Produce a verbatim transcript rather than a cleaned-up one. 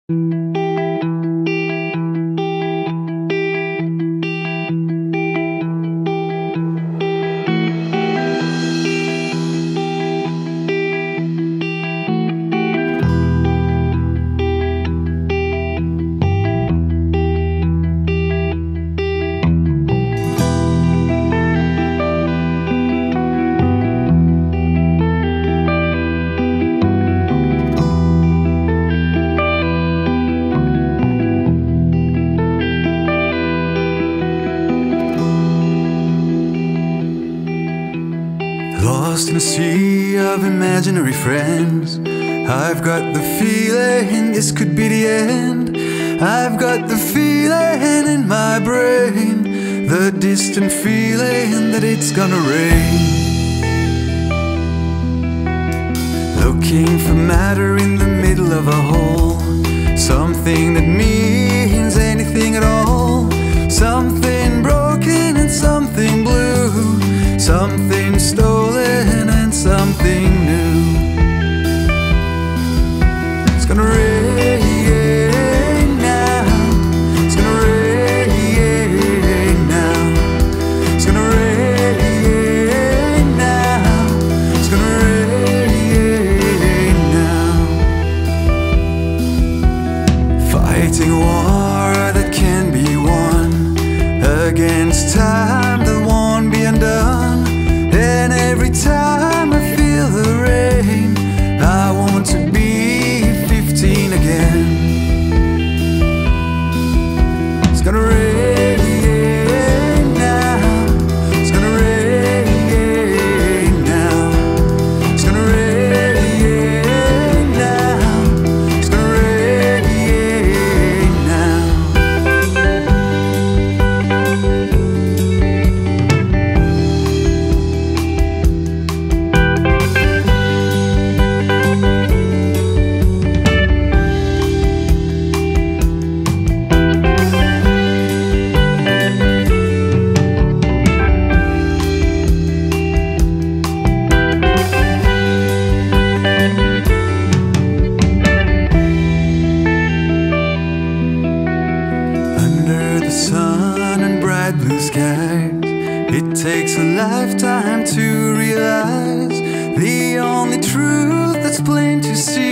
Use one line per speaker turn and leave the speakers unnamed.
Lost in a sea of imaginary friends, I've got the feeling this could be the end. I've got the feeling in my brain, the distant feeling that it's gonna rain. Looking for matter in the middle of a hole, something that means anything at all. Something broken and something blue, something stolen and something new. It's gonna rain now, it's gonna rain now, it's gonna rain now, it's gonna rain now. Fighting a war that can be won, against time that won't be undone. And every time I feel the rain, I want to be fifteen again. It's gonna rain now, it's gonna rain now, it's gonna rain now, it's gonna rain now. Sun and bright blue skies, it takes a lifetime to realize the only truth that's plain to see